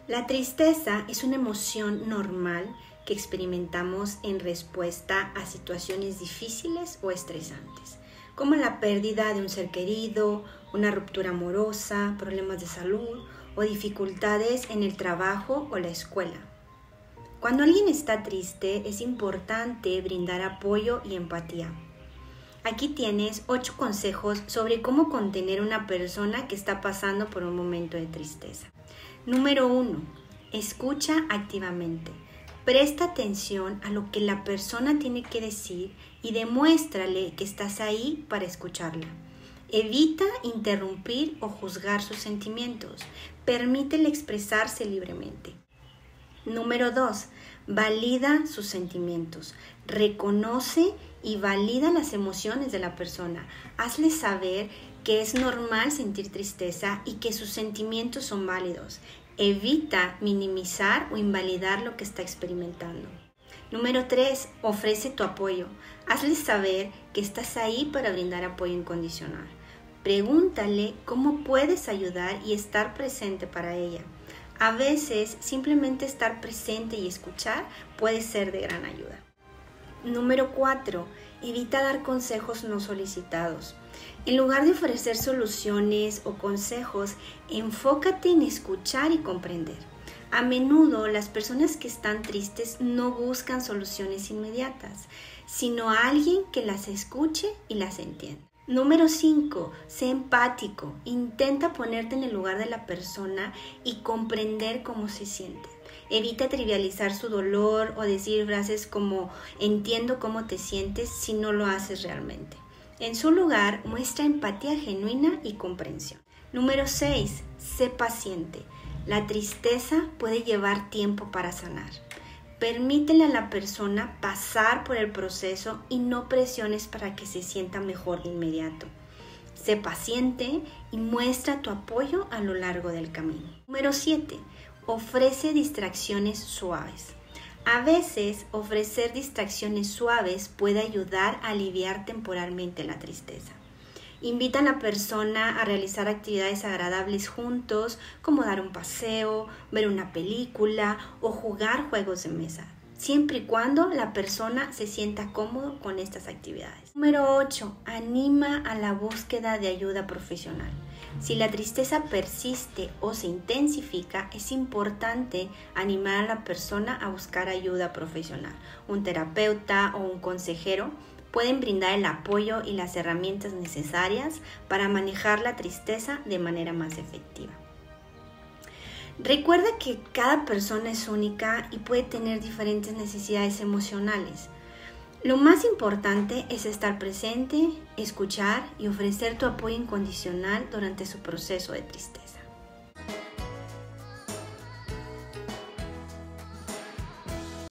La tristeza es una emoción normal que experimentamos en respuesta a situaciones difíciles o estresantes, como la pérdida de un ser querido, una ruptura amorosa, problemas de salud o dificultades en el trabajo o la escuela. Cuando alguien está triste, es importante brindar apoyo y empatía. Aquí tienes 8 consejos sobre cómo contener a una persona que está pasando por un momento de tristeza. Número 1. Escucha activamente. Presta atención a lo que la persona tiene que decir y demuéstrale que estás ahí para escucharla. Evita interrumpir o juzgar sus sentimientos. Permítele expresarse libremente. Número 2. Valida sus sentimientos. Reconoce y valida las emociones de la persona. Hazle saber que es normal sentir tristeza y que sus sentimientos son válidos. Evita minimizar o invalidar lo que está experimentando. Número 3. Ofrece tu apoyo. Hazle saber que estás ahí para brindar apoyo incondicional. Pregúntale cómo puedes ayudar y estar presente para ella. A veces, simplemente estar presente y escuchar puede ser de gran ayuda. Número 4. Evita dar consejos no solicitados. En lugar de ofrecer soluciones o consejos, enfócate en escuchar y comprender. A menudo, las personas que están tristes no buscan soluciones inmediatas, sino a alguien que las escuche y las entienda. Número 5. Sé empático. Intenta ponerte en el lugar de la persona y comprender cómo se siente. Evita trivializar su dolor o decir frases como entiendo cómo te sientes si no lo haces realmente. En su lugar, muestra empatía genuina y comprensión. Número 6. Sé paciente. La tristeza puede llevar tiempo para sanar. Permítele a la persona pasar por el proceso y no presiones para que se sienta mejor de inmediato. Sé paciente y muestra tu apoyo a lo largo del camino. Número 7. Ofrece distracciones suaves. A veces, ofrecer distracciones suaves puede ayudar a aliviar temporalmente la tristeza. Invita a la persona a realizar actividades agradables juntos, como dar un paseo, ver una película o jugar juegos de mesa, siempre y cuando la persona se sienta cómodo con estas actividades. Número 8. Anima a la búsqueda de ayuda profesional. Si la tristeza persiste o se intensifica, es importante animar a la persona a buscar ayuda profesional. Un terapeuta o un consejero pueden brindar el apoyo y las herramientas necesarias para manejar la tristeza de manera más efectiva. Recuerda que cada persona es única y puede tener diferentes necesidades emocionales. Lo más importante es estar presente, escuchar y ofrecer tu apoyo incondicional durante su proceso de tristeza.